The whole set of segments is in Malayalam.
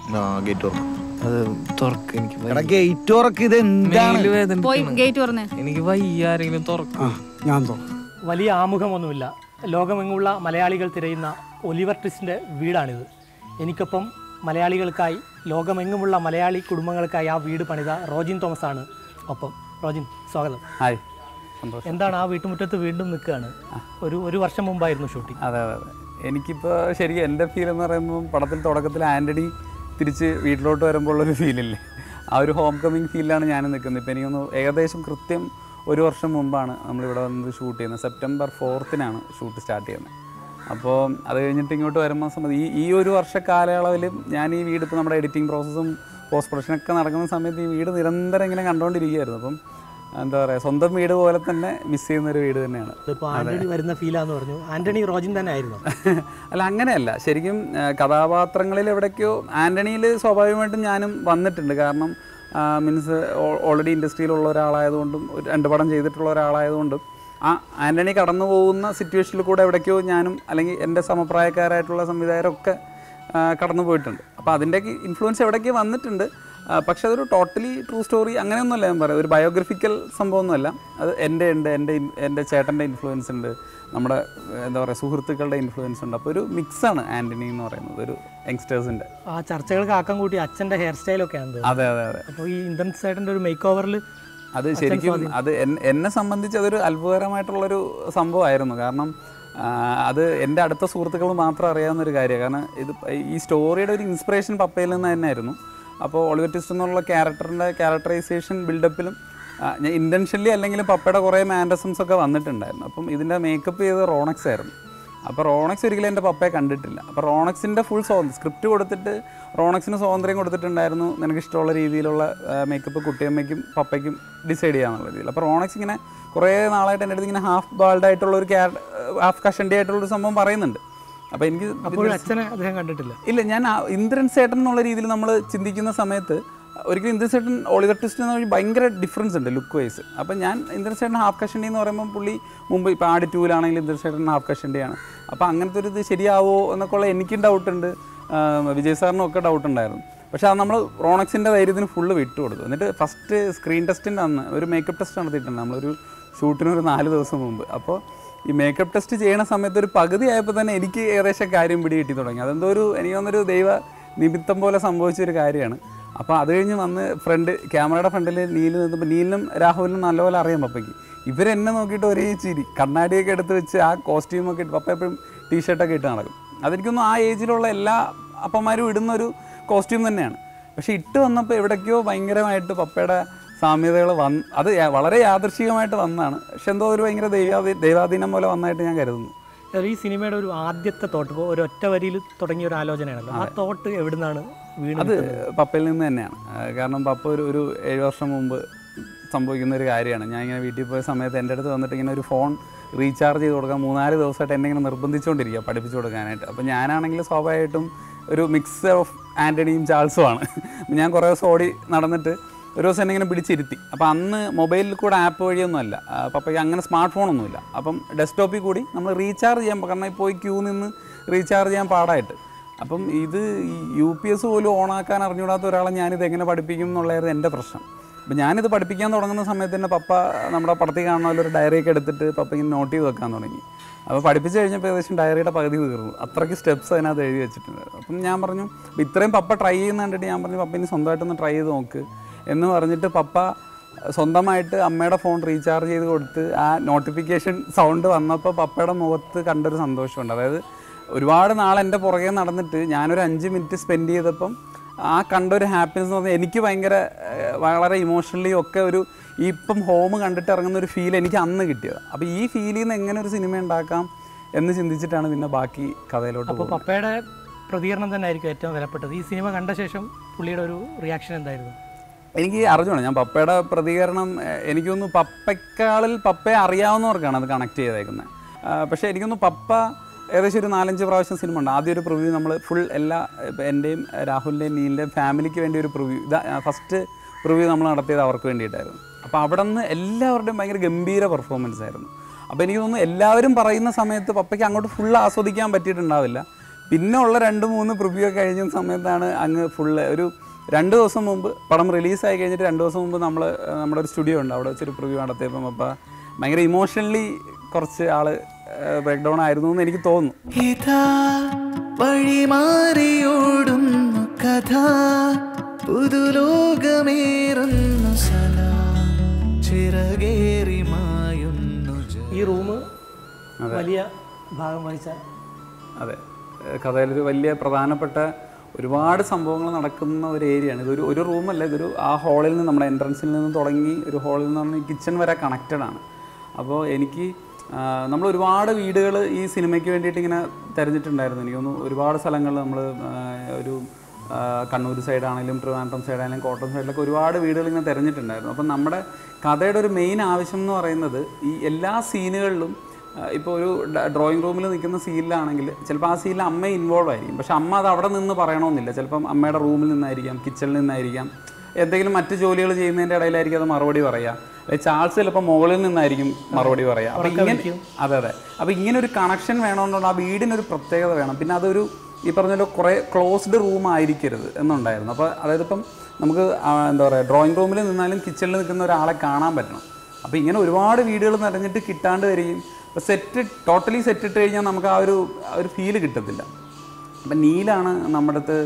ഗേറ്റ് തുറന്നു. അത് തുറക്ക്. എനിക്ക് ഗേറ്റ് തുറക്ക്. ഇത് എനിക്ക് വയ്യ. ആരെങ്കിലും തുറക്കും. ഞാൻ തുറക്കും. വലിയ ആമുഖമൊന്നുമില്ല. ലോകമെങ്ങുള്ള മലയാളികൾ തിരയുന്ന ഒലിവർ ട്വിസ്റ്റിൻ്റെ വീടാണിത്. എനിക്കൊപ്പം മലയാളികൾക്കായി, ലോകമെങ്ങുമുള്ള മലയാളി കുടുംബങ്ങൾക്കായി ആ വീട് പണിത റോജിൻ തോമസ് ആണ് ഒപ്പം. റോജിൻ, സ്വാഗതം. ഹായ്, സന്തോഷം. എന്താണ് ആ വീട്ടുമുറ്റത്ത് വീണ്ടും നിൽക്കുകയാണ്? ഒരു വർഷം മുമ്പായിരുന്നു ഷൂട്ടിംഗ്. അതെ അതെ അതെ. എനിക്കിപ്പോൾ ശരിക്കും എൻ്റെ ഫീൽ എന്ന് പറയുമ്പോൾ പടത്തിൽ തുടക്കത്തിൽ ആൻ്റണി തിരിച്ച് വീട്ടിലോട്ട് വരുമ്പോഴുള്ളൊരു ഫീലില്ലേ, ആ ഒരു ഹോം കമ്മിങ് ഫീലിലാണ് ഞാൻ നിൽക്കുന്നത്. ഇപ്പോൾ എനിക്കൊന്ന് ഏകദേശം കൃത്യം ഒരു വർഷം മുമ്പാണ് നമ്മളിവിടെ വന്ന് ഷൂട്ട് ചെയ്യുന്നത്. സെപ്റ്റംബർ 4-നാണ് ഷൂട്ട് സ്റ്റാർട്ട് ചെയ്യുന്നത്. അപ്പോൾ അത് കഴിഞ്ഞിട്ട് ഇങ്ങോട്ട് വരുമ്പോൾ സമയത്ത് ഈ ഒരു വർഷ കാലയളവിൽ ഞാൻ ഈ വീട് ഇപ്പോൾ നമ്മുടെ എഡിറ്റിംഗ് പ്രോസസ്സും പോസ്റ്റ് പ്രൊഡക്ഷനൊക്കെ നടക്കുന്ന സമയത്ത് ഈ വീട് നിരന്തരം ഇങ്ങനെ കണ്ടുകൊണ്ടിരിക്കുകയായിരുന്നു. അപ്പം എന്താ പറയുക, സ്വന്തം വീട് പോലെ തന്നെ മിസ് ചെയ്യുന്നൊരു വീട് തന്നെയാണ്. ഇപ്പോൾ ആൻ്റണി വരുന്ന ഫീലാന്ന് പറഞ്ഞു. ആൻ്റണി റോജിൻ തന്നെ ആയിരുന്നു? അല്ല, അങ്ങനെയല്ല. ശരിക്കും കഥാപാത്രങ്ങളിൽ എവിടേക്കോ ആൻ്റണിയിൽ സ്വാഭാവികമായിട്ടും ഞാനും വന്നിട്ടുണ്ട്. കാരണം മീൻസ് ഓൾറെഡി ഇൻഡസ്ട്രിയിലുള്ള ഒരാളായതുകൊണ്ടും 2 പടം ചെയ്തിട്ടുള്ള ഒരാളായതുകൊണ്ടും ആ ആൻ്റണി കടന്നു പോകുന്ന സിറ്റുവേഷനിൽ കൂടെ എവിടേക്കോ ഞാനും അല്ലെങ്കിൽ എൻ്റെ സമപ്രായക്കാരായിട്ടുള്ള സംവിധായകരൊക്കെ കടന്നു പോയിട്ടുണ്ട്. അപ്പോൾ അതിൻ്റെയൊക്കെ ഇൻഫ്ലുവൻസ് എവിടേക്ക് വന്നിട്ടുണ്ട്. പക്ഷെ അതൊരു ടോട്ടലി ട്രൂ സ്റ്റോറി അങ്ങനെയൊന്നുമല്ല. ഞാൻ പറയാം, ഒരു ബയോഗ്രഫിക്കൽ സംഭവമൊന്നുമല്ല. അത് എൻ്റെ ചേട്ടൻ്റെ ഇൻഫ്ലുവൻസ് ഉണ്ട്, നമ്മുടെ എന്താ പറയുക സുഹൃത്തുക്കളുടെ ഇൻഫ്ലുവൻസ് ഉണ്ട്. അപ്പോൾ ഒരു മിക്സാണ് ആൻ്റണി എന്ന് പറയുന്നത്, ഒരു യങ്സ്റ്റേഴ്സിൻ്റെ. ആ ചർച്ചകൾക്ക് ആക്കം കൂട്ടി അച്ഛൻ്റെ ഹെയർ സ്റ്റൈലൊക്കെ ആണ്. അതെ അതെ അതെ. അപ്പോൾ ഈ ഇന്ദ്രൻസ് ചേട്ടൻ്റെ ഒരു മേക്ക് ഓവറിൽ അത് ശരിക്കും അത് എന്നെ സംബന്ധിച്ച് അതൊരു അത്ഭുതകരമായിട്ടുള്ളൊരു സംഭവമായിരുന്നു. കാരണം അത് എൻ്റെ അടുത്ത സുഹൃത്തുക്കൾ മാത്രം അറിയാവുന്നൊരു കാര്യമാണ്. കാരണം ഇത് ഈ സ്റ്റോറിയുടെ ഒരു ഇൻസ്പിറേഷൻ പപ്പയിൽ നിന്ന് തന്നെയായിരുന്നു. അപ്പോൾ ഒളിവർ ട്വിസ്റ്റ് എന്നുള്ള ക്യാരക്ടറൈസേഷൻ ബിൽഡപ്പിലും ഞാൻ ഇൻറ്റൻഷനലി അല്ലെങ്കിലും പപ്പയുടെ കുറേ മാനറിസംസ് ഒക്കെ വന്നിട്ടുണ്ടായിരുന്നു. അപ്പം ഇതിൻ്റെ മേക്കപ്പ് ചെയ്തത് റോണക്സ് ആയിരുന്നു. അപ്പോൾ റോണക്സ് ഒരിക്കലും എൻ്റെ പപ്പയെ കണ്ടിട്ടില്ല. അപ്പോൾ റോണക്സിൻ്റെ ഫുൾ സ്ക്രിപ്റ്റ് കൊടുത്തിട്ട് റോണക്സിന് സ്വാതന്ത്ര്യം കൊടുത്തിട്ടുണ്ടായിരുന്നു, നിനക്ക് ഇഷ്ടമുള്ള രീതിയിലുള്ള മേക്കപ്പ് കുട്ടിയമ്മയ്ക്കും പപ്പയ്ക്കും ഡിസൈഡ് ചെയ്യാന്നുള്ള രീതിയിൽ. അപ്പോൾ റോണക്സ് ഇങ്ങനെ കുറേ നാളായിട്ട് എൻ്റെ അടുത്ത് ഇങ്ങനെ ഹാഫ് ബാൾഡായിട്ടുള്ളൊരു ഹാഫ് കഷണ്ടി ആയിട്ടുള്ളൊരു സംഭവം പറയുന്നുണ്ട്. അപ്പോൾ എനിക്ക് അച്ഛനെ അദ്ദേഹം കണ്ടിട്ടില്ല. ഇല്ല, ഞാൻ ഇന്ദ്രൻ സേട്ടൻ എന്നുള്ള രീതിയിൽ നമ്മൾ ചിന്തിക്കുന്ന സമയത്ത് ഒരിക്കലും ഇന്ദ്രൻ സേട്ടൻ ഒളിവർ ട്വിസ്റ്റ് എന്ന് പറഞ്ഞാൽ ഭയങ്കര ഡിഫറൻസ് ഉണ്ട് ലുക്ക് വൈസ്. അപ്പോൾ ഞാൻ ഇന്ദ്രൻ സേട്ടൻ ഹാഫ് കഷണ്ടി എന്ന് പറയുമ്പോൾ പുള്ളി മുമ്പ് ഇപ്പോൾ ആട് 2-ലാണെങ്കിൽ ഇന്ദ്രൻ സേട്ടൻ ഹാഫ് കഷണ്ടിയാണ്. അപ്പോൾ അങ്ങനത്തെ ഒരു ഇത് ശരിയാവോ എന്നൊക്കെയുള്ള എനിക്കും ഡൗട്ടുണ്ട്, വിജയ് സാറിനും ഒക്കെ ഡൗട്ട് ഉണ്ടായിരുന്നു. പക്ഷേ അത് നമ്മൾ റോണക്സിൻ്റെ ധൈര്യത്തിന് ഫുള്ള് വിട്ടു കൊടുത്തു. എന്നിട്ട് ഫസ്റ്റ് സ്ക്രീൻ ടെസ്റ്റിൻ്റെ അന്ന് ഒരു മേക്കപ്പ് ടെസ്റ്റ് നടത്തിയിട്ടുണ്ട് നമ്മളൊരു ഷൂട്ടിനൊരു 4 ദിവസം മുമ്പ്. അപ്പോൾ ഈ മേക്കപ്പ് ടെസ്റ്റ് ചെയ്യണ സമയത്ത് ഒരു പകുതി ആയപ്പോൾ തന്നെ എനിക്ക് ഏകദേശം കാര്യം പിടി കിട്ടി തുടങ്ങി. അതെന്തോ എനിക്ക് തോന്നുന്നൊരു ദൈവ നിമിത്തം പോലെ സംഭവിച്ചൊരു കാര്യമാണ്. അപ്പോൾ അത് കഴിഞ്ഞ് വന്ന് ക്യാമറയുടെ ഫ്രണ്ടിൽ നീല് നിന്നപ്പോൾ നീലിനും രാഹുലിനും നല്ലപോലെ അറിയാം പപ്പയ്ക്ക്. ഇവരെന്നെ നോക്കിയിട്ട് ഒരേ ചിരി, കണ്ണാടിയൊക്കെ എടുത്ത് വെച്ച് ആ കോസ്റ്റ്യൂമൊക്കെ ഇട്ട് പപ്പ എപ്പോഴും ടീഷർട്ടൊക്കെ ഇട്ട് നടക്കും. അതെനിക്കൊന്നും ആ ഏജിലുള്ള എല്ലാ അപ്പന്മാരും ഇടുന്നൊരു കോസ്റ്റ്യൂം തന്നെയാണ്. പക്ഷേ ഇട്ട് വന്നപ്പോൾ എവിടേക്കോ ഭയങ്കരമായിട്ട് പപ്പയുടെ സാമ്യതകൾ അത് വളരെ യാദൃശ്ചികമായിട്ട് വന്നതാണ്. പക്ഷെ എന്തോ ഒരു ഭയങ്കര ദൈവാധീനം പോലെ വന്നതായിട്ട് ഞാൻ കരുതുന്നു. ഈ സിനിമയുടെ ഒരു ആദ്യത്തെ തോട്ട് ഇപ്പോൾ ഒരു ഒറ്റ വരിയിൽ തുടങ്ങിയ ഒരു ആലോചനയാണല്ലോ, ആ തോട്ട് എവിടെ നിന്നാണ് വീണത്? അത് പപ്പയിൽ നിന്ന് തന്നെയാണ്. കാരണം പപ്പ ഒരു 7 വർഷം മുമ്പ് സംഭവിക്കുന്ന ഒരു കാര്യമാണ്. ഞാൻ ഇങ്ങനെ വീട്ടിൽ പോയ സമയത്ത് എൻ്റെ അടുത്ത് വന്നിട്ട് ഇങ്ങനെ ഒരു ഫോൺ റീചാർജ് ചെയ്ത് കൊടുക്കാൻ 3-4 ദിവസമായിട്ട് എന്നെ ഇങ്ങനെ നിർബന്ധിച്ചുകൊണ്ടിരിക്കുക പഠിപ്പിച്ചു കൊടുക്കാനായിട്ട്. അപ്പോൾ ഞാനാണെങ്കിൽ സ്വാഭാവികമായിട്ടും ഒരു മിക്സ് ഓഫ് ആൻ്റണിയും ചാൾസുമാണ്. ഞാൻ കുറേ ദിവസം ഓടി നടന്നിട്ട് ഒരു ദിവസം എന്നെ ഇങ്ങനെ പിടിച്ചിരുത്തി. അപ്പോൾ അന്ന് മൊബൈലിൽ കൂടെ ആപ്പ് വഴിയൊന്നുമല്ല, പപ്പയ്ക്ക് അങ്ങനെ സ്മാർട്ട് ഫോണൊന്നുമില്ല. അപ്പം ഡെസ്ക്ടോപ്പിൽ കൂടി നമ്മൾ റീചാർജ് ചെയ്യാൻ, കാരണം പോയി ക്യൂ നിന്ന് റീചാർജ് ചെയ്യാൻ പാടായിട്ട്. അപ്പം ഇത് UPS പോലും ഓണാക്കാൻ അറിഞ്ഞുകൂടാത്ത ഒരാളെ ഞാനിത് എങ്ങനെ പഠിപ്പിക്കും എന്നുള്ളതായിരുന്നു എൻ്റെ പ്രശ്നം. അപ്പോൾ ഞാനിത് പഠിപ്പിക്കാൻ തുടങ്ങുന്ന സമയത്ത് തന്നെ പപ്പ നമ്മുടെ പടത്തിൽ കാണുന്ന പോലെ ഒരു ഡയറിയൊക്കെ എടുത്തിട്ട് പപ്പ ഇങ്ങനെ നോട്ട് ചെയ്ത് വെക്കാൻ തുടങ്ങി. അപ്പോൾ പഠിപ്പിച്ച് കഴിഞ്ഞപ്പോൾ ഏകദേശം ഡയറിയുടെ പകുതി തീർന്നു. അത്രയ്ക്ക് സ്റ്റെപ്സ് അതിനകത്ത് എഴുതി വെച്ചിട്ടുണ്ട്. അപ്പം ഞാൻ പറഞ്ഞു, ഇത്രയും പപ്പ ട്രൈ ചെയ്യുന്ന കണ്ടിട്ട് ഞാൻ പറഞ്ഞു, പപ്പ ഇനി സ്വന്തമായിട്ടൊന്ന് ട്രൈ ചെയ്ത് നോക്ക് എന്ന് പറഞ്ഞിട്ട് പപ്പ സ്വന്തമായിട്ട് അമ്മയുടെ ഫോൺ റീചാർജ് ചെയ്ത് കൊടുത്ത് ആ നോട്ടിഫിക്കേഷൻ സൗണ്ട് വന്നപ്പോൾ പപ്പയുടെ മുഖത്ത് കണ്ടൊരു സന്തോഷമുണ്ട്. അതായത് ഒരുപാട് നാൾ എൻ്റെ പുറകെ നടന്നിട്ട് ഞാനൊരു 5 മിനിറ്റ് സ്പെൻഡ് ചെയ്തപ്പം ആ കണ്ടൊരു ഹാപ്പിനെസ് എന്ന് പറഞ്ഞാൽ എനിക്ക് വളരെ ഇമോഷണലി ഒക്കെ ഒരു ഇപ്പം ഹോം കണ്ടിട്ട് ഇറങ്ങുന്ന ഒരു ഫീൽ എനിക്ക് അന്ന് കിട്ടിയത്. അപ്പോൾ ഈ ഫീലിൽ നിന്ന് എങ്ങനെ ഒരു സിനിമ ഉണ്ടാക്കാം എന്ന് ചിന്തിച്ചിട്ടാണ് പിന്നെ ബാക്കി കഥയിലോട്ട്. അപ്പോൾ പപ്പയുടെ പ്രതികരണം തന്നെ ആയിരിക്കും ഏറ്റവും വിലപ്പെട്ടത്. ഈ സിനിമ കണ്ട ശേഷം പുള്ളിയുടെ ഒരു റിയാക്ഷൻ എന്തായിരുന്നു? എനിക്ക് അറിഞ്ഞോളാം, ഞാൻ പപ്പയുടെ പ്രതികരണം എനിക്കൊന്ന് പപ്പയെ അറിയാവുന്നവർക്കാണ് അത് കണക്ട് ചെയ്തേക്കുന്നത്. പക്ഷേ എനിക്കൊന്ന് പപ്പ ഏകദേശം ഒരു 4-5 പ്രാവശ്യം സിനിമ ഉണ്ട്. ആദ്യം ഒരു പ്രിവ്യൂ നമ്മൾ ഫുൾ എൻ്റെയും രാഹുലിൻ്റെയും നീലിൻ്റെയും ഫാമിലിക്ക് വേണ്ടി ഒരു പ്രിവ്യൂ, ഫസ്റ്റ് പ്രിവ്യൂ നമ്മൾ നടത്തിയത് അവർക്ക് വേണ്ടിയിട്ടായിരുന്നു. അപ്പോൾ അവിടെ നിന്ന് എല്ലാവരുടെയും ഭയങ്കര ഗംഭീര പെർഫോമൻസ് ആയിരുന്നു. അപ്പോൾ എനിക്ക് തോന്നുന്നു എല്ലാവരും പറയുന്ന സമയത്ത് പപ്പയ്ക്ക് അങ്ങോട്ട് ഫുൾ ആസ്വദിക്കാൻ പറ്റിയിട്ടുണ്ടാവില്ല. പിന്നെ ഉള്ള 2-3 പ്രിവ്യൂ ഒക്കെ കഴിഞ്ഞ സമയത്താണ് അങ്ങ് ഫുള്ള് ഒരു 2 ദിവസം മുമ്പ് പടം റിലീസായി കഴിഞ്ഞിട്ട് 2 ദിവസം മുമ്പ് നമ്മുടെ ഒരു സ്റ്റുഡിയോ ഉണ്ട്, അവിടെ വെച്ചൊരു പ്രിവ്യൂ നടത്തിയപ്പം അപ്പോൾ ഭയങ്കര ഇമോഷണലി കുറച്ച് ആൾ ബ്രേക്ക് ഡൗൺ ആയിരുന്നു എന്ന് എനിക്ക് തോന്നുന്നു. ഈ റൂം വലിയ ഭാഗം വഹിച്ച അതെ, കഥയിലൊരു വലിയ പ്രധാനപ്പെട്ട ഒരുപാട് സംഭവങ്ങൾ നടക്കുന്ന ഒരു ഏരിയയാണ്. ഒരു റൂമല്ല, ഇതൊരു ആ ഹാളിൽ നിന്ന് നമ്മുടെ എൻട്രൻസിൽ നിന്ന് തുടങ്ങി ഒരു ഹാളിൽ നിന്ന് പറഞ്ഞാൽ കിച്ചൺ വരെ കണക്റ്റഡ് ആണ്. അപ്പോൾ എനിക്ക് നമ്മൾ ഒരുപാട് വീടുകൾ ഈ സിനിമയ്ക്ക് വേണ്ടിയിട്ട് ഇങ്ങനെ തിരഞ്ഞിട്ടുണ്ടായിരുന്നു. എനിക്കൊന്ന് ഒരുപാട് സ്ഥലങ്ങൾ നമ്മൾ ഒരു കണ്ണൂർ സൈഡാണെങ്കിലും ട്രിവാൻഡ്രം സൈഡാണെങ്കിലും കോട്ടയം സൈഡിലൊക്കെ ഒരുപാട് വീടുകൾ ഇങ്ങനെ തിരഞ്ഞിട്ടുണ്ടായിരുന്നു. അപ്പം നമ്മുടെ കഥയുടെ ഒരു മെയിൻ ആവശ്യം എന്ന് പറയുന്നത് ഈ എല്ലാ സീനുകളിലും ഇപ്പോൾ ഒരു ഡ്രോയിങ് റൂമിൽ നിൽക്കുന്ന സീനിലാണെങ്കിൽ ചിലപ്പോൾ ആ സീനിൽ അമ്മ ഇൻവോൾവ് ആയിരിക്കും, പക്ഷെ അമ്മ അത് അവിടെ നിന്ന് പറയണമെന്നില്ല. ചിലപ്പം അമ്മയുടെ റൂമിൽ നിന്നായിരിക്കാം, കിച്ചണിൽ നിന്നായിരിക്കാം, എന്തെങ്കിലും മറ്റ് ജോലികൾ ചെയ്യുന്നതിൻ്റെ ഇടയിലായിരിക്കും അത് മറുപടി പറയുക. അതായത് ചാൾസ് ചിലപ്പോൾ മുകളിൽ നിന്നായിരിക്കും മറുപടി പറയുക. അപ്പോൾ ഇങ്ങനെ അതെ അപ്പോൾ ഇങ്ങനെ ഒരു കണക്ഷൻ വേണമെന്നുള്ള ആ വീടിനൊരു പ്രത്യേകത വേണം. പിന്നെ അതൊരു ഈ പറഞ്ഞല്ലോ കുറേ ക്ലോസ്ഡ് റൂം ആയിരിക്കരുത് എന്നുണ്ടായിരുന്നു. അപ്പോൾ അതായത് ഇപ്പം നമുക്ക് എന്താ പറയുക, ഡ്രോയിങ് റൂമിൽ നിന്നാലും കിച്ചണിൽ നിൽക്കുന്ന ഒരാളെ കാണാൻ പറ്റണം. അപ്പോൾ ഇങ്ങനെ ഒരുപാട് വീടുകൾ നിറഞ്ഞിട്ട് കിട്ടാണ്ട് വരികയും ടോട്ടലി സെറ്റ് ഇട്ട് കഴിഞ്ഞാൽ നമുക്ക് ആ ഒരു ഫീല് കിട്ടത്തില്ല. അപ്പം നീലാണ് നമ്മുടെ അടുത്ത്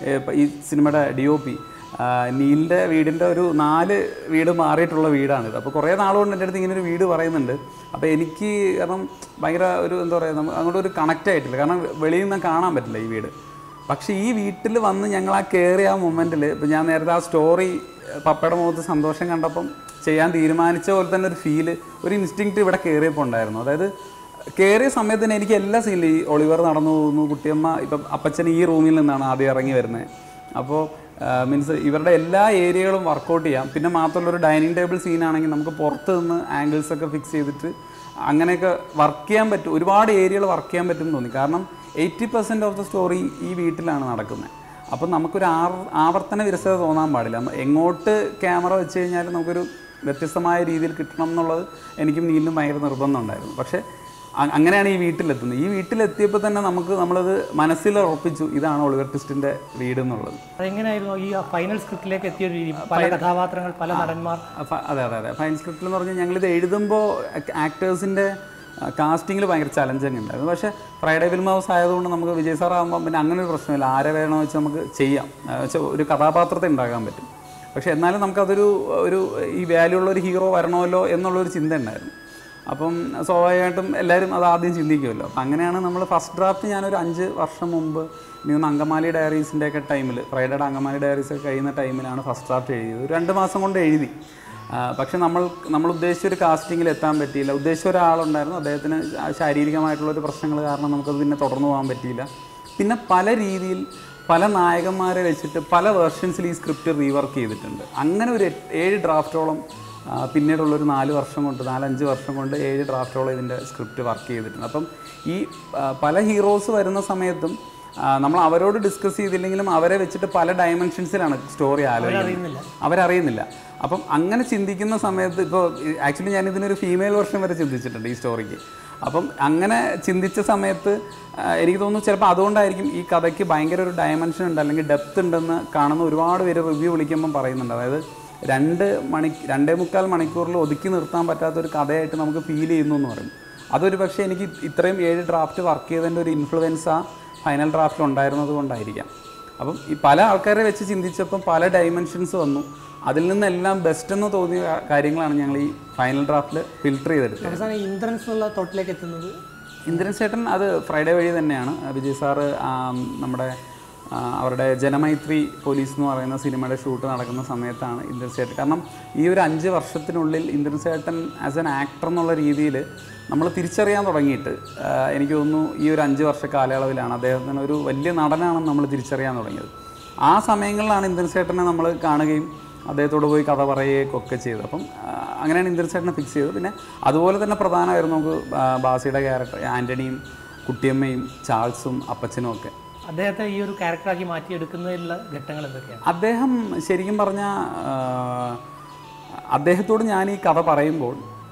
ഈ സിനിമയുടെ DOP. നീലിൻ്റെ വീടിൻ്റെ ഒരു 4 വീട് മാറിയിട്ടുള്ള വീടാണിത്. അപ്പോൾ കുറേ നാളുകൊണ്ട് എൻ്റെ അടുത്ത് ഇങ്ങനെ ഒരു വീട് പറയുന്നുണ്ട്. അപ്പോൾ എനിക്ക് കാരണം ഭയങ്കര ഒരു എന്താ പറയുക, നമുക്ക് അങ്ങോട്ട് ഒരു കണക്റ്റ് ആയിട്ടില്ല, കാരണം വെളിയിൽ നിന്ന് കാണാൻ പറ്റില്ല ഈ വീട്. പക്ഷേ ഈ വീട്ടിൽ വന്ന് ഞങ്ങൾ ആ കയറിയ ആ മൊമെൻറ്റിൽ ഇപ്പോൾ ഞാൻ നേരത്തെ ആ സ്റ്റോറി പപ്പയുടെ മുഖത്ത് സന്തോഷം കണ്ടപ്പം ചെയ്യാൻ തീരുമാനിച്ച പോലെ തന്നെ ഒരു ഫീല്, ഒരു ഇൻസ്റ്റിങ്ക്റ്റ് ഇവിടെ കയറിയപ്പോൾ ഉണ്ടായിരുന്നു. അതായത് കയറിയ സമയത്ത് തന്നെ എനിക്ക് എല്ലാ സീനിലും ഈ ഒളിവർ നടന്നു പോകുന്നു, കുട്ടിയമ്മ ഇപ്പം അപ്പച്ചൻ ഈ റൂമിൽ നിന്നാണ് ആദ്യം ഇറങ്ങി വരുന്നത്. അപ്പോൾ മീൻസ് ഇവരുടെ എല്ലാ ഏരിയകളും വർക്കൗട്ട് ചെയ്യാം. പിന്നെ മാത്രമല്ല ഒരു ഡൈനിങ് ടേബിൾ സീനാണെങ്കിൽ നമുക്ക് പുറത്ത് നിന്ന് ആംഗിൾസൊക്കെ ഫിക്സ് ചെയ്തിട്ട് അങ്ങനെയൊക്കെ വർക്ക് ചെയ്യാൻ പറ്റും, ഒരുപാട് ഏരിയകൾ വർക്ക് ചെയ്യാൻ പറ്റുമെന്ന് തോന്നി. കാരണം 80% ഓഫ് ദ സ്റ്റോറി ഈ വീട്ടിലാണ് നടക്കുന്നത്. അപ്പം നമുക്കൊരു ആവർത്തന വിരസത തോന്നാൻ പാടില്ല. എങ്ങോട്ട് ക്യാമറ വെച്ച് കഴിഞ്ഞാൽ നമുക്കൊരു വ്യത്യസ്തമായ രീതിയിൽ കിട്ടണം എന്നുള്ളത് എനിക്കും നീലിനും ഭയങ്കര നിർബന്ധമുണ്ടായിരുന്നു. പക്ഷേ അങ്ങനെയാണ് ഈ വീട്ടിലെത്തുന്നത്. ഈ വീട്ടിലെത്തിയപ്പോൾ തന്നെ നമ്മളത് മനസ്സിൽ ഉറപ്പിച്ചു, ഇതാണ് ഒളിവർ ട്വിസ്റ്റിൻ്റെ വീട് എന്നുള്ളത്. അതെങ്ങനെയായിരുന്നു ഈ ഫൈനൽ സ്ക്രിപ്റ്റിലേക്ക് എത്തിയ ഒരു രീതി? പല കഥാപാത്രങ്ങൾ, പല നടന്മാർ. അതെ ഫൈനൽ സ്ക്രിപ്റ്റിൽ എന്ന് പറഞ്ഞാൽ ഞങ്ങളിത് എഴുതുമ്പോൾ ആക്ടേഴ്സിൻ്റെ കാസ്റ്റിങ്ങിൽ ഭയങ്കര ചലഞ്ചിങ് ഉണ്ടായിരുന്നു. പക്ഷേ ഫ്രൈഡേ ഫിലിം ഹൗസ് ആയതുകൊണ്ട് നമുക്ക് വിജയ് സാർ ആകുമ്പോൾ പിന്നെ അങ്ങനെ ഒരു പ്രശ്നമില്ല, ആരെ വേണമെന്ന് വെച്ചാൽ നമുക്ക് ചെയ്യാം, ഒരു കഥാപാത്രത്തെ ഉണ്ടാക്കാൻ പറ്റും. പക്ഷേ എന്നാലും നമുക്കതൊരു ഈ വാല്യൂ ഉള്ള ഒരു ഹീറോ വരണമല്ലോ എന്നുള്ളൊരു ചിന്ത ഉണ്ടായിരുന്നു. അപ്പം സ്വാഭാവികമായിട്ടും എല്ലാവരും അത് ആദ്യം ചിന്തിക്കുമല്ലോ. അപ്പം അങ്ങനെയാണ് നമ്മൾ ഫസ്റ്റ് ഡ്രാഫ്റ്റ് ഞാനൊരു 5 വർഷം മുമ്പ് ഇനി അങ്കമാലി ഡയറീസിൻ്റെ ഒക്കെ ടൈമിൽ, ഫ്രൈഡേയുടെ അങ്കമാലി ഡയറീസ് ഒക്കെ കഴിയുന്ന ടൈമിലാണ് ഫസ്റ്റ് ഡ്രാഫ്റ്റ് എഴുതിയത്. 2 മാസം കൊണ്ട് എഴുതി. പക്ഷെ നമ്മൾ ഉദ്ദേശിച്ചൊരു കാസ്റ്റിങ്ങിൽ എത്താൻ പറ്റിയില്ല. ഉദ്ദേശിച്ച ഒരാളുണ്ടായിരുന്നു, അദ്ദേഹത്തിന് ശാരീരികമായിട്ടുള്ളൊരു പ്രശ്നങ്ങൾ കാരണം നമുക്കത് പിന്നെ തുടർന്നു പോകാൻ പറ്റിയില്ല. പിന്നെ പല രീതിയിൽ പല നായകന്മാരെ വെച്ചിട്ട് പല വേർഷൻസിൽ ഈ സ്ക്രിപ്റ്റ് റീവർക്ക് ചെയ്തിട്ടുണ്ട്. അങ്ങനെ ഒരു 7 ഡ്രാഫ്റ്റോളം പിന്നീടുള്ളൊരു 4-5 വർഷം കൊണ്ട് 7 ഡ്രാഫ്റ്റോളം ഇതിൻ്റെ സ്ക്രിപ്റ്റ് വർക്ക് ചെയ്തിട്ടുണ്ട്. അപ്പം ഈ പല ഹീറോസ് വരുന്ന സമയത്തും നമ്മൾ അവരോട് ഡിസ്കസ് ചെയ്തില്ലെങ്കിലും അവരെ വെച്ചിട്ട് പല ഡയമെൻഷൻസിലാണ് സ്റ്റോറി ആലോചിക്കുന്നത്, അവരറിയുന്നില്ല. അപ്പം അങ്ങനെ ചിന്തിക്കുന്ന സമയത്ത് ഇപ്പോൾ ആക്ച്വലി ഞാനിതിനൊരു ഫീമെയിൽ വെർഷൻ വരെ ചിന്തിച്ചിട്ടുണ്ട് ഈ സ്റ്റോറിക്ക്. അപ്പം അങ്ങനെ ചിന്തിച്ച സമയത്ത് എനിക്ക് തോന്നുന്നു ചിലപ്പോൾ അതുകൊണ്ടായിരിക്കും ഈ കഥയ്ക്ക് ഭയങ്കര ഒരു ഡയമെൻഷൻ ഉണ്ട്, അല്ലെങ്കിൽ ഡെപ്ത് ഉണ്ടെന്ന് കാണുന്ന ഒരുപാട് പേര് റിവ്യൂ വിളിക്കുമ്പം പറയുന്നുണ്ട്. അതായത് 2.25 മണിക്കൂറിൽ ഒതുക്കി നിർത്താൻ പറ്റാത്തൊരു കഥയായിട്ട് നമുക്ക് ഫീൽ ചെയ്യുന്നു എന്ന് പറയും. അതൊരു പക്ഷേ എനിക്ക് ഇത്രയും 7 ഡ്രാഫ്റ്റ് വർക്ക് ചെയ്തതിൻ്റെ ഒരു ഇൻഫ്ലുവൻസ് ആ ഫൈനൽ ഡ്രാഫ്റ്റിൽ ഉണ്ടായിരുന്നത് കൊണ്ടായിരിക്കാം. അപ്പം ഈ പല ആൾക്കാരെ വെച്ച് ചിന്തിച്ചപ്പം പല ഡയമെൻഷൻസ് വന്നു. അതിൽ നിന്നെല്ലാം ബെസ്റ്റ് എന്ന് തോന്നിയ കാര്യങ്ങളാണ് ഞങ്ങൾ ഈ ഫൈനൽ ഡ്രാഫ്റ്റിൽ ഫിൽട്ടർ ചെയ്തെടുത്തത്. ഇന്ദ്രൻസ് എന്നുള്ള തോട്ടിലേക്ക് എത്തുന്നത്, ഇന്ദ്രൻ ചേട്ടൻ അത് ഫ്രൈഡേ വഴി തന്നെയാണ്. വിജയ് സാറ് നമ്മുടെ അവരുടെ ജനമൈത്രി പോലീസ് എന്ന് പറയുന്ന സിനിമയുടെ ഷൂട്ട് നടക്കുന്ന സമയത്താണ് ഇന്ദ്രൻ ചേട്ടൻ. കാരണം ഈ ഒരു 5 വർഷത്തിനുള്ളിൽ ഇന്ദ്രൻ ചേട്ടൻ ആസ് എൻ ആക്ടർ എന്നുള്ള രീതിയിൽ നമ്മൾ തിരിച്ചറിയാൻ തുടങ്ങിയിട്ട് എനിക്ക് തോന്നുന്നു ഈ ഒരു 5 വർഷ കാലയളവിലാണ് അദ്ദേഹത്തിന് ഒരു വലിയ നടനാണെന്ന് നമ്മൾ തിരിച്ചറിയാൻ തുടങ്ങിയത്. ആ സമയങ്ങളിലാണ് ഇന്ദ്രൻ ചേട്ടനെ നമ്മൾ കാണുകയും അദ്ദേഹത്തോട് പോയി കഥ പറയുകയൊക്കെ ചെയ്തത്. അപ്പം അങ്ങനെയാണ് ഇന്ദ്രൻ ചേട്ടനെ ഫിക്സ് ചെയ്തത്. പിന്നെ അതുപോലെ തന്നെ പ്രധാനമായിരുന്നു നമുക്ക് ബാസിയുടെ ക്യാരക്ടർ, ആൻ്റണിയും കുട്ടിയമ്മയും ചാൾസും അപ്പച്ചനും ഒക്കെ. അദ്ദേഹത്തെ ഈ ഒരു ക്യാരക്ടറാക്കി മാറ്റിയെടുക്കുന്നതിലുള്ള ഘട്ടങ്ങൾ എന്തൊക്കെയാണ്? അദ്ദേഹം ശരിക്കും പറഞ്ഞാൽ അദ്ദേഹത്തോട് ഞാൻ ഈ കഥ പറയുമ്പോൾ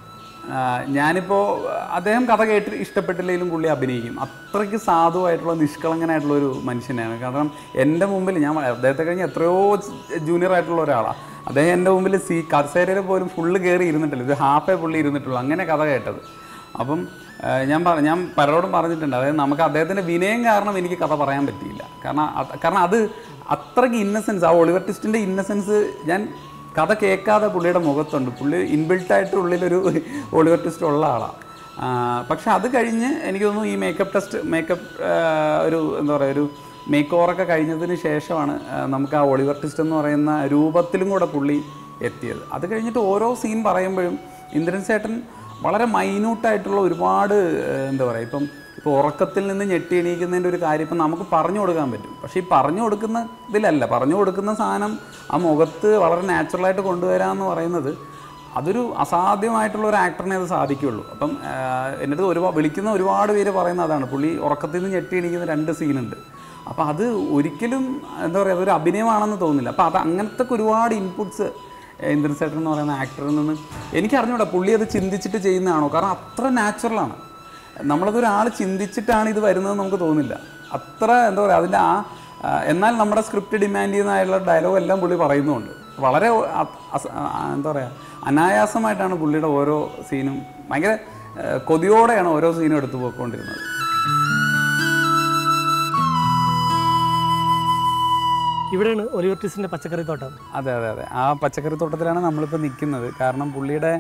ഞാനിപ്പോൾ അദ്ദേഹം കഥ കേട്ട് ഇഷ്ടപ്പെട്ടില്ലെങ്കിലും പുള്ളി അഭിനയിക്കും. അത്രയ്ക്ക് സാധുവായിട്ടുള്ള നിഷ്കളങ്കനായിട്ടുള്ള ഒരു മനുഷ്യനാണ്. കാരണം എൻ്റെ മുമ്പിൽ ഞാൻ അദ്ദേഹത്തെ കഴിഞ്ഞ് എത്രയോ ജൂനിയർ ആയിട്ടുള്ള ഒരാളാണ്. അദ്ദേഹം എൻ്റെ മുമ്പിൽ കസേരയിൽ പോലും ഫുള്ള് കയറി ഇരുന്നിട്ടില്ല, ഇത് ഹാഫേ പുള്ളി ഇരുന്നിട്ടുള്ളൂ, അങ്ങനെ കഥ കേട്ടത്. അപ്പം ഞാൻ പലരോടും പറഞ്ഞിട്ടുണ്ട്, അതായത് നമുക്ക് അദ്ദേഹത്തിൻ്റെ വിനയം കാരണം എനിക്ക് കഥ പറയാൻ പറ്റിയില്ല. കാരണം അത് അത്രയ്ക്ക് ഇന്നസെൻസ്, ആ ഒളിവർ ട്വിസ്റ്റിൻ്റെ ഇന്നസെൻസ് ഞാൻ കഥ കേൾക്കാതെ പുള്ളിയുടെ മുഖത്തുണ്ട്. പുള്ളി ഇൻബിൽട്ടായിട്ട് ഉള്ളിലൊരു ഒളിവർ ട്വിസ്റ്റ് ഉള്ള ആളാണ്. പക്ഷെ അത് കഴിഞ്ഞ് എനിക്ക് തോന്നുന്നു ഈ മേക്കപ്പ് ഒരു എന്താ പറയുക, ഒരു മേക്ക് ഓവറൊക്കെ കഴിഞ്ഞതിന് ശേഷമാണ് നമുക്ക് ആ ഒളിവർ ട്വിസ്റ്റ് എന്ന് പറയുന്ന രൂപത്തിലും കൂടെ പുള്ളി എത്തിയത്. അത് കഴിഞ്ഞിട്ട് ഓരോ സീൻ പറയുമ്പോഴും ഇന്ദ്രൻ ചേട്ടൻ വളരെ മൈന്യൂട്ടായിട്ടുള്ള ഒരുപാട് എന്താ പറയുക, ഇപ്പോൾ ഉറക്കത്തിൽ നിന്ന് ഞെട്ടി എണീക്കുന്നതിൻ്റെ ഒരു കാര്യം ഇപ്പം നമുക്ക് പറഞ്ഞു കൊടുക്കാൻ പറ്റും. പക്ഷേ ഈ പറഞ്ഞു കൊടുക്കുന്ന ഇതിലല്ല, പറഞ്ഞു കൊടുക്കുന്ന സാധനം ആ മുഖത്ത് വളരെ നാച്ചുറലായിട്ട് കൊണ്ടുവരാമെന്ന് പറയുന്നത് അതൊരു അസാധ്യമായിട്ടുള്ള ഒരു ആക്ടറിനെ അത് സാധിക്കുകയുള്ളൂ. അപ്പം എൻ്റെ അടുത്ത് വിളിക്കുന്ന ഒരുപാട് പേര് പറയുന്ന അതാണ്, പുള്ളി ഉറക്കത്തിൽ നിന്ന് ഞെട്ടി എണീക്കുന്ന 2 സീനുണ്ട്. അപ്പോൾ അത് ഒരിക്കലും എന്താ പറയുക, അതൊരു അഭിനയമാണെന്ന് തോന്നില്ല. അപ്പോൾ അത് അങ്ങനത്തെ ഒരുപാട് ഇൻപുട്സ് ഇന്ദ്രൻ ചേട്ടൻ എന്ന് പറയുന്ന ആക്ടറിൽ നിന്ന് എനിക്ക് അറിഞ്ഞൂടാ പുള്ളി അത് ചിന്തിച്ചിട്ട് ചെയ്യുന്നതാണോ, കാരണം അത്ര നാച്ചുറലാണ്. നമ്മളതൊരാൾ ചിന്തിച്ചിട്ടാണ് ഇത് വരുന്നത് നമുക്ക് തോന്നില്ല. അത്ര എന്താ പറയുക, അതിൻ്റെ എന്നാൽ നമ്മുടെ സ്ക്രിപ്റ്റ് ഡിമാൻഡ് ചെയ്യുന്നതായുള്ള ഡയലോഗ് എല്ലാം പുള്ളി പറയുന്നുമുണ്ട്. വളരെ എന്താ പറയുക, അനായാസമായിട്ടാണ് പുള്ളിയുടെ ഓരോ സീനും, ഭയങ്കര കൊതിയോടെയാണ് ഓരോ സീനും എടുത്തു പോയിക്കൊണ്ടിരുന്നത്. ഇവിടെയാണ് ഒലിവർ ട്വിസ്റ്റിൻ്റെ പച്ചക്കറിത്തോട്ടം. അതെ, ആ പച്ചക്കറിത്തോട്ടത്തിലാണ് നമ്മളിപ്പോൾ നിൽക്കുന്നത്. കാരണം പുള്ളിയുടെ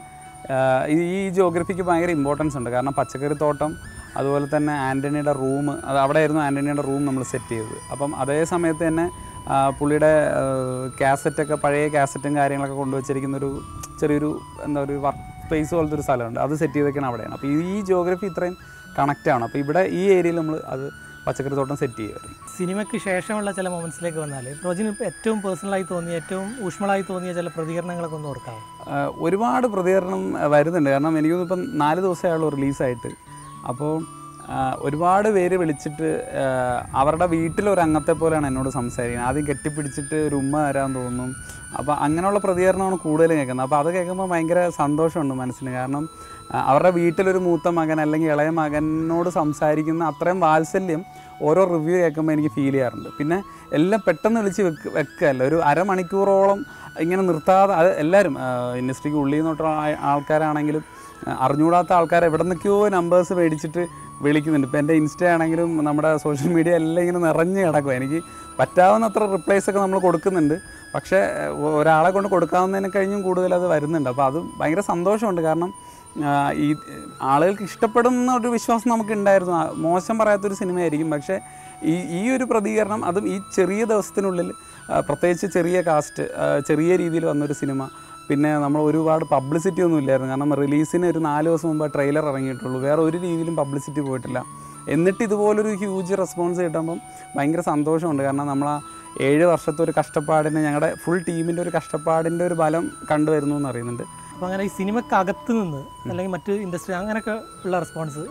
ഈ ജിയോഗ്രഫിക്ക് ഭയങ്കര ഇമ്പോർട്ടൻസ് ഉണ്ട്. കാരണം പച്ചക്കറിത്തോട്ടം, അതുപോലെ തന്നെ ആൻ്റണിയുടെ റൂം, അത് അവിടെയായിരുന്നു ആൻ്റണിയുടെ റൂം നമ്മൾ സെറ്റ് ചെയ്തത്. അപ്പം അതേ സമയത്ത് തന്നെ പുള്ളിയുടെ കാസറ്റൊക്കെ, പഴയ കാസറ്റും കാര്യങ്ങളൊക്കെ കൊണ്ടുവച്ചിരിക്കുന്ന ഒരു ചെറിയൊരു എന്താ ഒരു വർക്ക് സ്പേസ് പോലത്തെ ഒരു സ്ഥലമുണ്ട്, അത് സെറ്റ് ചെയ്തൊക്കെയാണ് അവിടെയാണ്. അപ്പോൾ ഈ ജിയോഗ്രഫി ഇത്രയും കണക്റ്റാണ്. അപ്പോൾ ഇവിടെ ഈ ഏരിയയിൽ നമ്മൾ അത് പച്ചക്കറിത്തോട്ടം സെറ്റ് ചെയ്യുമായിരുന്നു. സിനിമയ്ക്ക് ശേഷമുള്ള ചില മൊമെൻറ്റ്സിലേക്ക് വന്നാൽ റോജിന് ഏറ്റവും പേഴ്സണലായി തോന്നിയ, ഏറ്റവും ഊഷ്മളായി തോന്നിയ ചില പ്രതികരണങ്ങളൊക്കെ ഒന്ന് ഓർക്കാമോ? ഒരുപാട് പ്രതികരണം വരുന്നുണ്ട്. കാരണം എനിക്കൊന്നിപ്പം 4 ദിവസമായുള്ളൂ റിലീസായിട്ട്. അപ്പോൾ ഒരുപാട് പേര് വിളിച്ചിട്ട് അവരുടെ വീട്ടിലൊരംഗത്തെ പോലെയാണ് എന്നോട് സംസാരിക്കുന്നത്. ആദ്യം കെട്ടിപ്പിടിച്ചിട്ട് ഒരു ഉമ്മ തരാൻ തോന്നും. അപ്പോൾ അങ്ങനെയുള്ള പ്രതികരണമാണ് കൂടുതലും കേൾക്കുന്നത്. അപ്പോൾ അത് കേൾക്കുമ്പോൾ ഭയങ്കര സന്തോഷമുണ്ട് മനസ്സിന്. കാരണം അവരുടെ വീട്ടിലൊരു മൂത്ത മകൻ അല്ലെങ്കിൽ ഇളയ മകനോട് സംസാരിക്കുന്ന അത്രയും വാത്സല്യം ഓരോ റിവ്യൂ കേൾക്കുമ്പോൾ എനിക്ക് ഫീൽ ചെയ്യാറുണ്ട്. പിന്നെ എല്ലാം പെട്ടെന്ന് വിളിച്ച് വെക്കുകയല്ല, ഒരു അരമണിക്കൂറോളം ഇങ്ങനെ നിർത്താതെ, അത് എല്ലാവരും ഇൻഡസ്ട്രിക്ക് ഉള്ളിൽ നിന്നോട്ടുള്ള ആൾക്കാരാണെങ്കിലും അറിഞ്ഞുകൂടാത്ത ആൾക്കാർ എവിടെ നിന്നൊക്കെയോ നമ്പേഴ്സ് മേടിച്ചിട്ട് വിളിക്കുന്നുണ്ട്. ഇപ്പോൾ എൻ്റെ ഇൻസ്റ്റ ആണെങ്കിലും നമ്മുടെ സോഷ്യൽ മീഡിയ എല്ലാം ഇങ്ങനെ നിറഞ്ഞ് കിടക്കും. എനിക്ക് പറ്റാവുന്നത്ര റിപ്ലൈസൊക്കെ നമ്മൾ കൊടുക്കുന്നുണ്ട്. പക്ഷേ ഒരാളെ കൊണ്ട് കൊടുക്കാവുന്നതിനെ കഴിഞ്ഞും കൂടുതൽ അത് വരുന്നുണ്ട്. അപ്പോൾ അത് ഭയങ്കര സന്തോഷമുണ്ട്. കാരണം ഈ ആളുകൾക്ക് ഇഷ്ടപ്പെടുന്ന ഒരു വിശ്വാസം നമുക്കുണ്ടായിരുന്നു. മോശം പറയാത്തൊരു സിനിമയായിരിക്കും. പക്ഷേ ഈ ഒരു പ്രതികരണം, അതും ഈ ചെറിയ ദിവസത്തിനുള്ളിൽ, പ്രത്യേകിച്ച് ചെറിയ കാസ്റ്റ്, ചെറിയ രീതിയിൽ വന്നൊരു സിനിമ, പിന്നെ നമ്മൾ ഒരുപാട് പബ്ലിസിറ്റി ഒന്നും ഇല്ലായിരുന്നു. കാരണം റിലീസിന് ഒരു 4 ദിവസം മുമ്പ് ട്രെയിലർ ഇറങ്ങിയിട്ടുള്ളൂ, വേറെ ഒരു രീതിയിലും പബ്ലിസിറ്റി പോയിട്ടില്ല. എന്നിട്ട് ഇതുപോലൊരു ഹ്യൂജ് റെസ്പോൺസ് കിട്ടുമ്പം ഭയങ്കര സന്തോഷമുണ്ട്. കാരണം നമ്മൾ ആ 7 വർഷത്തെ ഒരു കഷ്ടപ്പാടിന്, ഞങ്ങളുടെ ഫുൾ ടീമിൻ്റെ ഒരു കഷ്ടപ്പാടിൻ്റെ ഒരു ബലം കണ്ടുവരുന്നു എന്ന് അറിയുന്നുണ്ട്. അപ്പോൾ അങ്ങനെ ഈ സിനിമക്കകത്ത് നിന്ന് അല്ലെങ്കിൽ മറ്റ് ഇൻഡസ്ട്രി അങ്ങനെയൊക്കെ ഉള്ള റെസ്പോൺസ്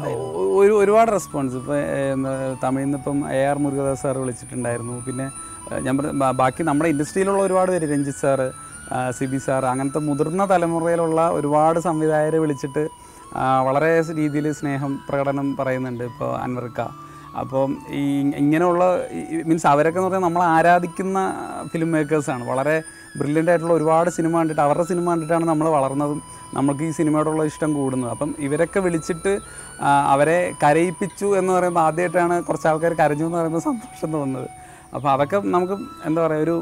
ഒരുപാട് റെസ്പോൺസ്. ഇപ്പോൾ തമിഴിൽ നിന്ന് ഇപ്പം AR മുരുകദാസ് സാർ വിളിച്ചിട്ടുണ്ടായിരുന്നു. പിന്നെ ഞാൻ ബാക്കി നമ്മുടെ ഇൻഡസ്ട്രിയിലുള്ള ഒരുപാട് പേര്, രഞ്ജിത്ത് സാറ്, സിബി സാർ, അങ്ങനത്തെ മുതിർന്ന തലമുറയിലുള്ള ഒരുപാട് സംവിധായകരെ വിളിച്ചിട്ട് വളരെ രീതിയിൽ സ്നേഹം പ്രകടനം പറയുന്നുണ്ട്. ഇപ്പോൾ അൻവർക്ക. അപ്പോൾ ഈ ഇങ്ങനെയുള്ള മീൻസ് അവരൊക്കെ എന്ന് പറഞ്ഞാൽ നമ്മൾ ആരാധിക്കുന്ന ഫിലിം മേക്കേഴ്സാണ്. വളരെ ബ്രില്യൻ്റ് ആയിട്ടുള്ള ഒരുപാട് സിനിമ കണ്ടിട്ട്, അവരുടെ സിനിമ കണ്ടിട്ടാണ് നമ്മൾ വളർന്നതും നമുക്ക് ഈ സിനിമയോടുള്ള ഇഷ്ടം കൂടുന്നത്. അപ്പം ഇവരൊക്കെ വിളിച്ചിട്ട് അവരെ കരയിപ്പിച്ചു എന്ന് പറയുമ്പോൾ ആദ്യമായിട്ടാണ് കുറച്ച് ആൾക്കാർ കരഞ്ഞു എന്ന് പറയുമ്പോൾ സന്തോഷം തോന്നുന്നത്. അപ്പോൾ അതൊക്കെ നമുക്ക് എന്താ പറയുക,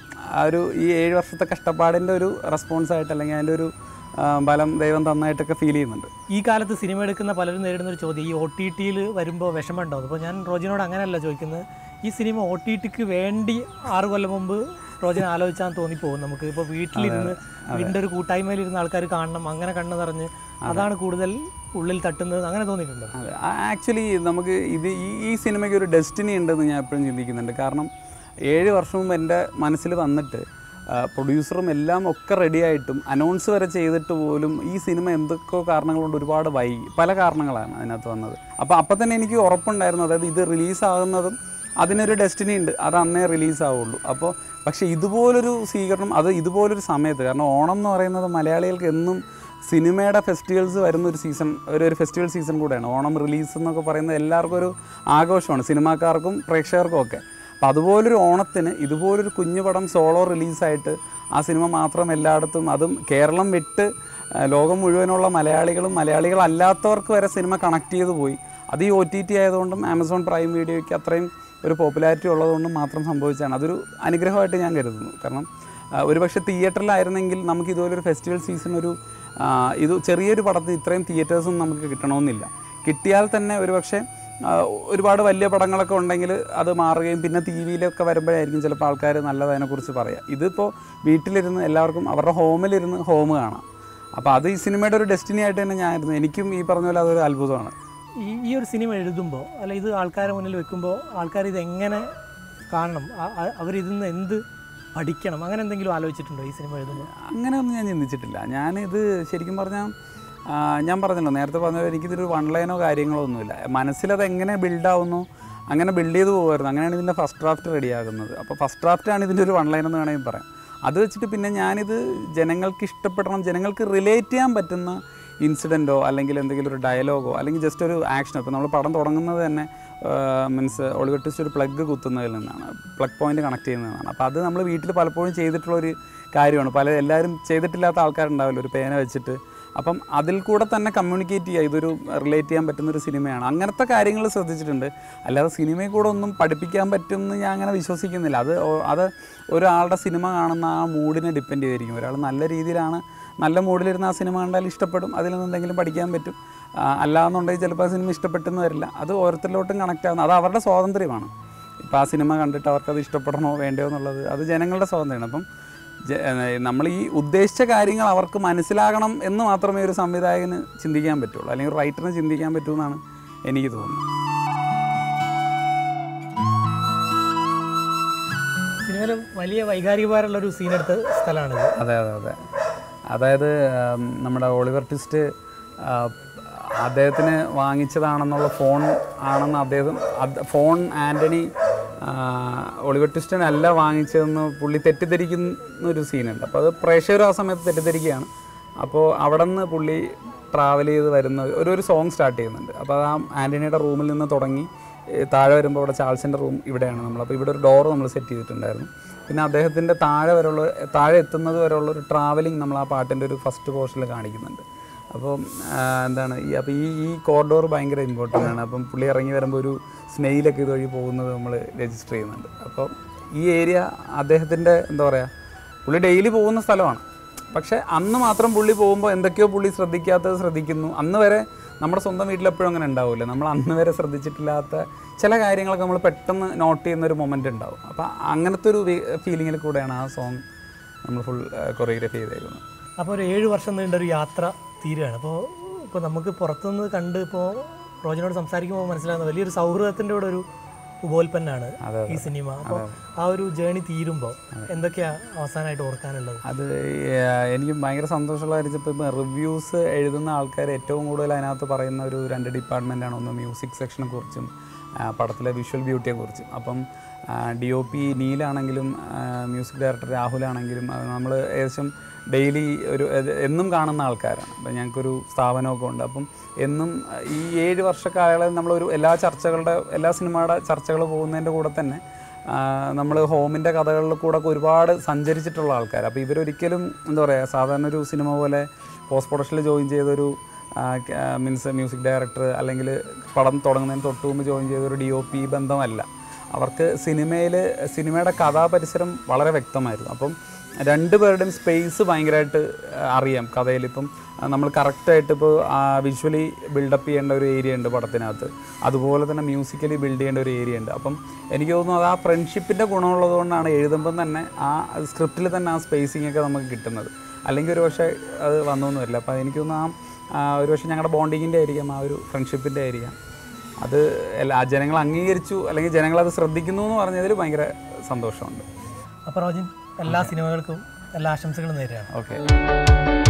ഒരു ഈ 7 വർഷത്തെ കഷ്ടപ്പാടിൻ്റെ ഒരു റെസ്പോൺസായിട്ട്, അല്ലെങ്കിൽ അതിൻ്റെ ഒരു ബലം ദൈവം തന്നായിട്ടൊക്കെ ഫീൽ ചെയ്യുന്നുണ്ട്. ഈ കാലത്ത് സിനിമ എടുക്കുന്ന പലരും നേരിടുന്നൊരു ചോദ്യം, ഈ OTTയിൽ വരുമ്പോൾ വിഷമമുണ്ടാവും. അപ്പോൾ ഞാൻ റോജിനോട് അങ്ങനെയല്ല ചോദിക്കുന്നത്, ഈ സിനിമ OTTക്ക് വേണ്ടി 6 കൊല്ലം മുമ്പ് റോജിനെ ആലോചിച്ചാൽ തോന്നിപ്പോകും നമുക്ക്. ഇപ്പോൾ വീട്ടിലിരുന്ന് വീടിൻ്റെ ഒരു കൂട്ടായ്മയിലിരുന്ന് ആൾക്കാർ കാണണം, അങ്ങനെ കണ്ണ് നിറഞ്ഞ് അതാണ് കൂടുതൽ ഉള്ളിൽ തട്ടുന്നത്, അങ്ങനെ തോന്നിയിട്ടുണ്ട്? ആക്ച്വലി നമുക്ക് ഈ സിനിമയ്ക്ക് ഒരു ഡെസ്റ്റിനി ഉണ്ടെന്ന് ഞാൻ എപ്പോഴും ചിന്തിക്കുന്നുണ്ട്. കാരണം 7 വർഷം മുമ്പ് എൻ്റെ മനസ്സിൽ വന്നിട്ട് പ്രൊഡ്യൂസറും എല്ലാം ഒക്കെ റെഡിയായിട്ടും അനൗൺസ് വരെ ചെയ്തിട്ട് പോലും ഈ സിനിമ എന്തൊക്കെയോ കാരണങ്ങൾ കൊണ്ട് ഒരുപാട് വൈകി. പല കാരണങ്ങളാണ് അതിനകത്ത് വന്നത്. അപ്പോൾ തന്നെ എനിക്ക് ഉറപ്പുണ്ടായിരുന്നു, അതായത് ഇത് റിലീസാകുന്നതും അതിനൊരു ഡെസ്റ്റിനി ഉണ്ട്, അത് അന്നേ റിലീസാവുള്ളൂ. അപ്പോൾ പക്ഷേ ഇതുപോലൊരു സ്വീകരണം, അത് ഇതുപോലൊരു സമയത്ത്, കാരണം ഓണം എന്ന് പറയുന്നത് മലയാളികൾക്ക് എന്നും സിനിമയുടെ ഫെസ്റ്റിവൽസ് വരുന്ന ഒരു സീസൺ, ഒരു ഫെസ്റ്റിവൽ സീസൺ കൂടെയാണ് ഓണം. റിലീസ് എന്നൊക്കെ പറയുന്നത് എല്ലാവർക്കും ഒരു ആഘോഷമാണ്, സിനിമാക്കാർക്കും പ്രേക്ഷകർക്കും ഒക്കെ. അപ്പോൾ അതുപോലൊരു ഓണത്തിന് ഇതുപോലൊരു കുഞ്ഞു പടം സോളോ റിലീസായിട്ട് ആ സിനിമ മാത്രം എല്ലായിടത്തും, അതും കേരളം വിട്ട് ലോകം മുഴുവനുള്ള മലയാളികളല്ലാത്തവർക്ക് വരെ സിനിമ കണക്ട് ചെയ്ത് പോയി. അത് ഈ OTT ആയതുകൊണ്ടും ആമസോൺ പ്രൈം വീഡിയോയ്ക്ക് അത്രയും ഒരു പോപ്പുലാരിറ്റി ഉള്ളതുകൊണ്ടും മാത്രം സംഭവിച്ചാണ്. അതൊരു അനുഗ്രഹമായിട്ട് ഞാൻ കരുതുന്നു. കാരണം ഒരുപക്ഷെ തിയേറ്ററിലായിരുന്നെങ്കിൽ നമുക്ക് ഇതുപോലൊരു ഫെസ്റ്റിവൽ സീസൺ ഇത് ചെറിയൊരു പടത്തിന് ഇത്രയും തിയേറ്റേഴ്സും നമുക്ക് കിട്ടണമെന്നില്ല. കിട്ടിയാൽ തന്നെ ഒരുപക്ഷെ ഒരുപാട് വലിയ പടങ്ങളൊക്കെ ഉണ്ടെങ്കിൽ അത് മാറുകയും പിന്നെ TV-യിലൊക്കെ വരുമ്പോഴായിരിക്കും ചിലപ്പോൾ ആൾക്കാർ നല്ലതിനെക്കുറിച്ച് പറയുക. ഇതിപ്പോൾ വീട്ടിലിരുന്ന് എല്ലാവർക്കും അവരുടെ ഹോമിലിരുന്ന് ഹോം കാണാം. അപ്പോൾ അത് ഈ സിനിമയുടെ ഒരു ഡെസ്റ്റിനി ആയിട്ട് തന്നെ ഞാനായിരുന്നു. എനിക്കും ഈ പറഞ്ഞ പോലെ അതൊരു അത്ഭുതമാണ്. ഈ ഒരു സിനിമ എഴുതുമ്പോൾ അല്ല ഇത് ആൾക്കാരെ മുന്നിൽ വെക്കുമ്പോൾ ആൾക്കാർ ഇതെങ്ങനെ കാണണം, അവരിതിൽ നിന്ന് എന്ത് പഠിക്കണം, അങ്ങനെ എന്തെങ്കിലും ആലോചിച്ചിട്ടുണ്ടോ ഈ സിനിമ എഴുതുമ്പോൾ? അങ്ങനെയൊന്നും ഞാൻ ചിന്തിച്ചിട്ടില്ല. ഞാനിത് ശരിക്കും പറഞ്ഞാൽ ഞാൻ പറഞ്ഞല്ലോ, നേരത്തെ പറഞ്ഞത് എനിക്കിതൊരു വൺ ലൈനോ കാര്യങ്ങളോ ഒന്നുമില്ല. മനസ്സിലത് എങ്ങനെ ബിൽഡാവുന്നു അങ്ങനെ ബിൽഡ് ചെയ്ത് പോകുമായിരുന്നു. അങ്ങനെയാണ് ഇതിൻ്റെ ഫസ്റ്റ് ഡ്രാഫ്റ്റ് റെഡിയാകുന്നത്. അപ്പോൾ ഫസ്റ്റ് ഡ്രാഫ്റ്റാണ് ഇതിൻ്റെ ഒരു വൺ ലൈൻ എന്ന് വേണമെങ്കിൽ പറയാം. അത് വെച്ചിട്ട് പിന്നെ ഞാനിത് ജനങ്ങൾക്ക് ഇഷ്ടപ്പെടണം, ജനങ്ങൾക്ക് റിലേറ്റ് ചെയ്യാൻ പറ്റുന്ന ഇൻസിഡൻറ്റോ അല്ലെങ്കിൽ എന്തെങ്കിലും ഒരു ഡയലോഗോ അല്ലെങ്കിൽ ജസ്റ്റ് ഒരു ആക്ഷനോ. ഇപ്പോൾ നമ്മൾ പടം തുടങ്ങുന്നത് തന്നെ മീൻസ് ഒളിവർ ട്വിസ്റ്റ് ഒരു പ്ലഗ് കുത്തുന്നതിൽ നിന്നാണ്, പ്ലഗ് പോയിൻ്റ് കണക്ട് ചെയ്യുന്നതാണ്. അപ്പോൾ അത് നമ്മൾ വീട്ടിൽ പലപ്പോഴും ചെയ്തിട്ടുള്ളൊരു കാര്യമാണ്. എല്ലാവരും ചെയ്തിട്ടില്ലാത്ത ആൾക്കാരുണ്ടാവില്ല ഒരു പേന വെച്ചിട്ട്. അപ്പം അതിൽ കൂടെ തന്നെ കമ്മ്യൂണിക്കേറ്റ് ചെയ്യുക, ഇതൊരു റിലേറ്റ് ചെയ്യാൻ പറ്റുന്നൊരു സിനിമയാണ്. അങ്ങനത്തെ കാര്യങ്ങൾ ശ്രദ്ധിച്ചിട്ടുണ്ട്. അല്ലാതെ സിനിമയിൽ കൂടെ ഒന്നും പഠിപ്പിക്കാൻ പറ്റുമെന്ന് ഞാൻ അങ്ങനെ വിശ്വസിക്കുന്നില്ല. അത് ഒരാളുടെ സിനിമ കാണുന്ന ആ മൂഡിനെ ഡിപ്പെൻഡ് ചെയ്തിരിക്കും. ഒരാൾ നല്ല രീതിയിലാണ്, നല്ല മൂഡിലിരുന്ന് ആ സിനിമ കണ്ടാൽ ഇഷ്ടപ്പെടും, അതിൽ നിന്ന് എന്തെങ്കിലും പഠിക്കാൻ പറ്റും. അല്ലാന്നുണ്ടെങ്കിൽ ചിലപ്പോൾ ആ സിനിമ ഇഷ്ടപ്പെട്ടെന്ന് വരില്ല. അത് ഓരോരുത്തരിലോട്ടും കണക്റ്റ് ആകുന്നത്, അത് അവരുടെ സ്വാതന്ത്ര്യമാണ്. ഇപ്പോൾ ആ സിനിമ കണ്ടിട്ട് അവർക്കത് ഇഷ്ടപ്പെടണോ വേണ്ടയോ എന്നുള്ളത് അത് ജനങ്ങളുടെ സ്വാതന്ത്ര്യമാണ്. അപ്പം നമ്മൾ ഈ ഉദ്ദേശിച്ച കാര്യങ്ങൾ അവർക്ക് മനസ്സിലാകണം എന്ന് മാത്രമേ ഒരു സംവിധായകന് ചിന്തിക്കാൻ പറ്റുള്ളൂ, അല്ലെങ്കിൽ ഒരു റൈറ്ററിന് ചിന്തിക്കാൻ പറ്റുമെന്നാണ് എനിക്ക് തോന്നുന്നത്. സിനിമയിൽ വലിയ വൈകാരികമാരുള്ളൊരു സീനെടുത്ത സ്ഥലമാണിത്. അതെ. അതായത് നമ്മുടെ ഒളിവർ ട്വിസ്റ്റ് അദ്ദേഹത്തിന് വാങ്ങിച്ചതാണെന്നുള്ള ഫോൺ ആണെന്ന് ഫോൺ ആൻ്റണി ഒളിവർ ട്വിസ്റ്റിനല്ല വാങ്ങിച്ചതെന്ന് പുള്ളി തെറ്റിദ്ധരിക്കുന്നൊരു സീനുണ്ട്. അപ്പോൾ അത് പ്രേക്ഷകർ ആ സമയത്ത് തെറ്റിദ്ധരിക്കുകയാണ്. അപ്പോൾ അവിടെ നിന്ന് പുള്ളി ട്രാവൽ ചെയ്ത് വരുന്ന ഒരു സോങ് സ്റ്റാർട്ട് ചെയ്യുന്നുണ്ട്. അപ്പോൾ അത് ആ ആൻ്റണിയുടെ റൂമിൽ നിന്ന് തുടങ്ങി താഴെ വരുമ്പോൾ അവിടെ ചാൾസിൻ്റെ റൂം ഇവിടെയാണ് നമ്മൾ. അപ്പോൾ ഇവിടെ ഒരു ഡോറ് നമ്മൾ സെറ്റ് ചെയ്തിട്ടുണ്ടായിരുന്നു. പിന്നെ അദ്ദേഹത്തിൻ്റെ താഴെ എത്തുന്നത് വരെയുള്ള ഒരു ട്രാവലിംഗ് നമ്മൾ ആ പാട്ടിൻ്റെ ഒരു ഫസ്റ്റ് പോർഷനിൽ കാണിക്കുന്നുണ്ട്. അപ്പോൾ അപ്പോൾ ഈ കോറിഡോർ ഭയങ്കര ഇമ്പോർട്ടൻ്റ് ആണ്. അപ്പം പുള്ളി ഇറങ്ങി വരുമ്പോൾ ഒരു സ്നെയിലൊക്കെ ഇതുവഴി പോകുന്നത് നമ്മൾ രജിസ്റ്റർ ചെയ്യുന്നുണ്ട്. അപ്പോൾ ഈ ഏരിയ അദ്ദേഹത്തിൻ്റെ പുള്ളി ഡെയിലി പോകുന്ന സ്ഥലമാണ്. പക്ഷേ അന്ന് മാത്രം പുള്ളി പോകുമ്പോൾ എന്തൊക്കെയോ പുള്ളി ശ്രദ്ധിക്കാത്തത് ശ്രദ്ധിക്കുന്നു. അന്ന് വരെ നമ്മുടെ സ്വന്തം വീട്ടിലെപ്പോഴും അങ്ങനെ ഉണ്ടാവില്ല. നമ്മൾ അന്ന് വരെ ശ്രദ്ധിച്ചിട്ടില്ലാത്ത ചില കാര്യങ്ങളൊക്കെ നമ്മൾ പെട്ടെന്ന് നോട്ട് ചെയ്യുന്നൊരു മൊമെൻ്റ് ഉണ്ടാവും. അപ്പോൾ അങ്ങനത്തെ ഒരു ഫീലിങ്ങിൽ കൂടെയാണ് ആ സോങ് നമ്മൾ ഫുൾ കൊറിയോഗ്രാഫി ചെയ്തേക്കുന്നത്. അപ്പോൾ ഒരു 7 വർഷം നീണ്ടൊരു യാത്ര തീരുകയാണ്. ഇപ്പോൾ നമുക്ക് പുറത്തുനിന്ന് കണ്ട് ഇപ്പോൾ റോജനോട് സംസാരിക്കുമ്പോൾ മനസ്സിലാകുന്ന വലിയൊരു സൗഹൃദത്തിൻ്റെ കൂടെ ഒരു ഉപോൽപ്പന്നാണ് ഈ സിനിമ. അപ്പോൾ ആ ഒരു ജേണി തീരുമ്പോൾ എന്തൊക്കെയാണ് അവസാനമായിട്ട് ഓർക്കാനുള്ളത്? അത് എനിക്ക് ഭയങ്കര സന്തോഷമുള്ള കാര്യം, ഇപ്പോൾ റിവ്യൂസ് എഴുതുന്ന ആൾക്കാർ ഏറ്റവും കൂടുതൽ അതിനകത്ത് പറയുന്ന ഒരു 2 ഡിപ്പാർട്ട്മെൻറ്റാണ്. ഒന്ന് മ്യൂസിക് സെക്ഷനെ കുറിച്ചും പടത്തിലെ വിഷ്വൽ ബ്യൂട്ടിയെക്കുറിച്ചും. അപ്പം DOP നീലാണെങ്കിലും മ്യൂസിക് ഡയറക്ടർ രാഹുലാണെങ്കിലും നമ്മൾ ഏകദേശം ഡെയിലി എന്നും കാണുന്ന ആൾക്കാരാണ്. അപ്പം ഞങ്ങൾക്കൊരു സ്ഥാപനമൊക്കെ ഉണ്ട്. അപ്പം എന്നും ഈ 7 വർഷക്കാലം എല്ലാ സിനിമയുടെ ചർച്ചകൾ പോകുന്നതിൻ്റെ കൂടെ തന്നെ നമ്മൾ ഹോമിൻ്റെ കഥകളിൽ കൂടെ ഒരുപാട് സഞ്ചരിച്ചിട്ടുള്ള ആൾക്കാർ. അപ്പോൾ ഇവരൊരിക്കലും സാധാരണ ഒരു സിനിമ പോലെ പോസ്റ്റ് പ്രൊഡക്ഷനിൽ ജോയിൻ ചെയ്തൊരു മ്യൂസിക് ഡയറക്ടർ അല്ലെങ്കിൽ പടം തുടങ്ങുന്നതിന് തൊട്ട് മുമ്പ് ജോയിൻ ചെയ്തൊരു DOP ബന്ധമല്ല. അവർക്ക് സിനിമയുടെ കഥാപരിസരം വളരെ വ്യക്തമായിരുന്നു. അപ്പം 2 പേരുടെയും സ്പേസ് ഭയങ്കരമായിട്ട് അറിയാം കഥയിൽ. ഇപ്പം നമ്മൾ കറക്റ്റായിട്ട് ഇപ്പോൾ വിഷ്വലി ബിൽഡപ്പ് ചെയ്യേണ്ട ഒരു ഏരിയ ഉണ്ട് പടത്തിനകത്ത്, അതുപോലെ തന്നെ മ്യൂസിക്കലി ബിൽഡ് ചെയ്യേണ്ട ഒരു ഏരിയ ഉണ്ട്. അപ്പം എനിക്ക് തോന്നുന്നു അത് ആ ഫ്രണ്ട്ഷിപ്പിൻ്റെ ഗുണമുള്ളത് കൊണ്ടാണ് എഴുതുമ്പം തന്നെ ആ സ്ക്രിപ്റ്റിൽ തന്നെ ആ സ്പേസിംഗ് ഒക്കെ നമുക്ക് കിട്ടുന്നത്. അല്ലെങ്കിൽ ഒരു പക്ഷേ അത് വന്നൊന്നും വരില്ല. അപ്പോൾ എനിക്ക് തോന്നുന്നു ഒരു പക്ഷേ ഞങ്ങളുടെ ബോണ്ടിങ്ങിൻ്റെ ആയിരിക്കാം, ആ ഒരു ഫ്രണ്ട്ഷിപ്പിൻ്റെ ആയിരിക്കാം. അത് ജനങ്ങൾ അംഗീകരിച്ചു അല്ലെങ്കിൽ ജനങ്ങളത് ശ്രദ്ധിക്കുന്നു എന്ന് പറഞ്ഞതിൽ ഭയങ്കര സന്തോഷമുണ്ട്. അപ്പോൾ റോജിൻ എല്ലാ സിനിമകൾക്കും എല്ലാ ആശംസകളും നേരെയാണ്. ഓക്കെ.